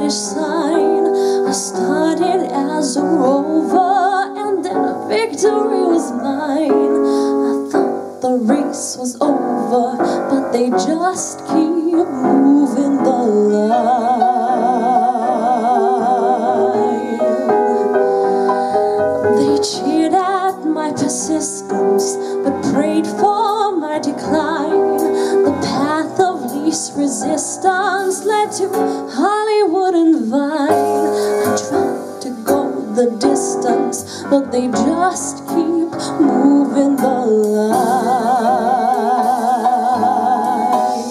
finish sign. I started as a rover, and then a victory was mine. I thought the race was over, but they just keep moving the line. They cheered at my persistence, but prayed for my decline. The path of least resistance led to Hollywood and Vine. I tried to go the distance, but they just keep moving the line.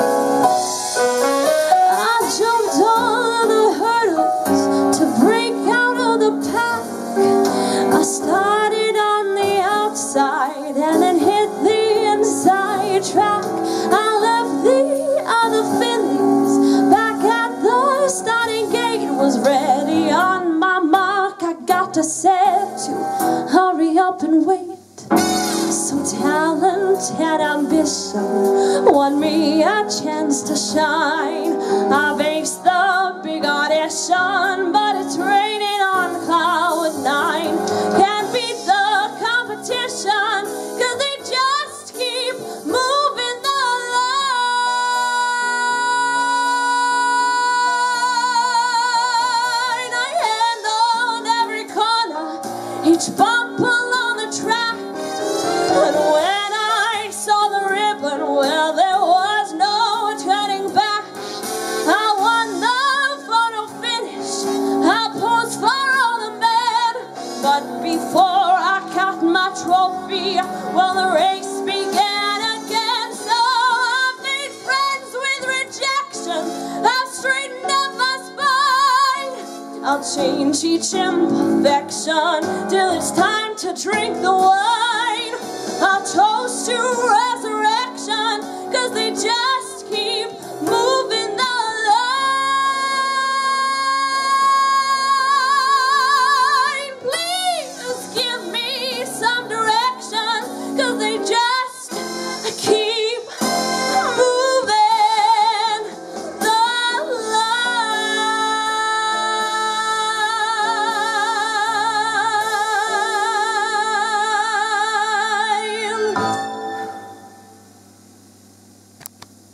I jumped on the hurdles to break out of the pack. I started on the outside and then hit the inside track. I left the other fillies back at the starting gate. Was ready on my mark. I got to set to hurry up and wait. So talent and ambition won me a chance to shine. I've aced the big audition, but it's raining on cloud 9. Can't beat the competition, 'cause they just keep moving the line. I handled every corner, each bump along the track. And when I saw the ribbon, well, there was no turning back. I won the photo finish, I posed for all the men. But before I caught my trophy, well, the race began again. So I've made friends with rejection, I've straightened up my spine. I'll change each imperfection till it's time to drink the wine. I'll toast to resurrection, 'cause they just